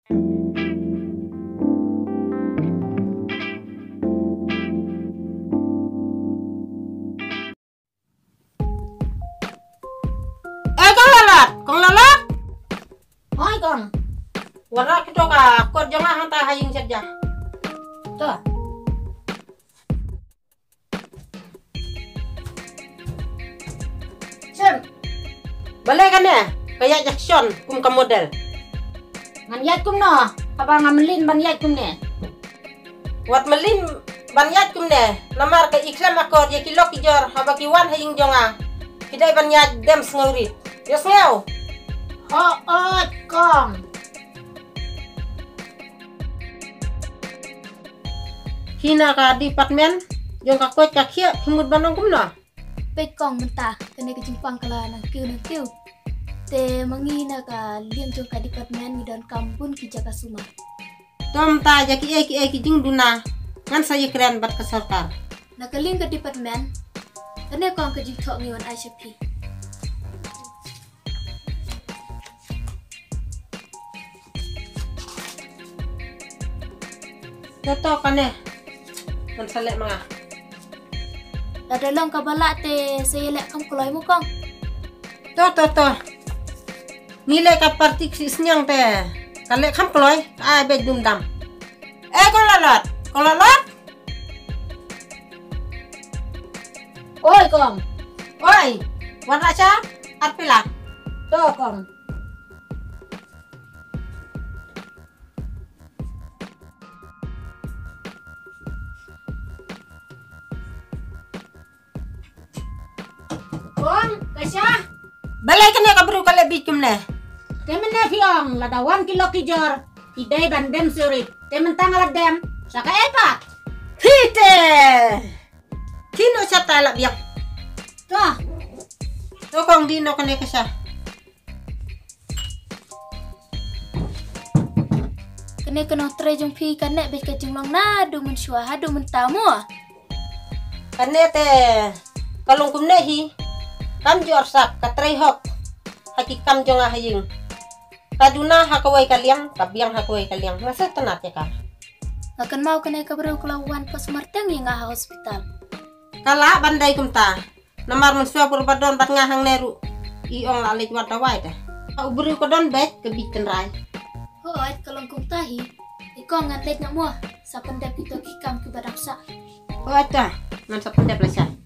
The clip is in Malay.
Kong lalat. Oi kong. Warna kita ka kor jangan hantar haying saja. Tuh. Sem. Balai kan ya? Kayak Jackson kum ka model. Ngan yat kum no. Apa ngamelin ban yat kum ne? Wat melin banyat kum ne. Namar ka iklan akor ya kilo kijor haba kiwan haying jonga. Kidai banyat dem ngaurit. Yos ngau. Oi kong. Hina ka department jong ka kuat ka kia himut banong kum no. Pet kong mentah kena kejimpang kala nang kiu te mangina ka liang jong ka departemen midon kampun ki Jakasuma. Tom ta ja ki ki jing duna ngan saya keren bat ka sarkar. Nakaling ka departemen kena kong ka jiktok ngiwan ICP. Dato kan ne. Ngan salek mga. Dadalong ka balak te saya lek kam kulai mo kong. To. Nilai ka partik sisnyang te. Kalek kam kloy ai be dum dam. Kong lalat. Oi kong. Oi, warna cha arpila. Tuh kong. Kong, kasya. Balai kan ya kabru kale bikum ne. Temen ne fiong ladawan kilo kijor. Idai ban dem surit. Temen tangalat dem. Saka epat. Pite. Kino sa talak biak. Tuh. To kong dino kan ya kasya. Kena tre jong pi kan nek bet ka jingmang na du mun syua hadu mun tamu. Kane te kalung kum ne hi. Kam jor sak katrai hok. Hakikam jonga haying. Kaduna hakawai kaliang, kabiang hakawai kaliang. Masa tenat ya ka. Akan mau kena ka baru kelawan pas marteng yang ngah hospital. Kala bandai kum ta. Namar mun suap perbadon bat ngahang neru. Iong lalit wadawai dah. Au beri ko don bet ke bikin rai. Hoat kalau kong tahi. Ikaw ngantek na mo sa pandap ito kikam ki badaksa. Oh ada. Ngan sa pendep lah siya.